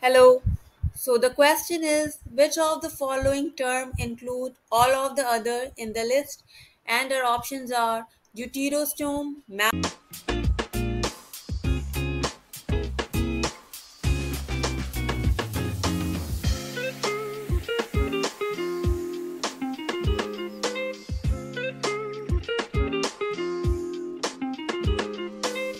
Hello. So the question is, which of the following term include all of the other in the list? And our options are deuterostome,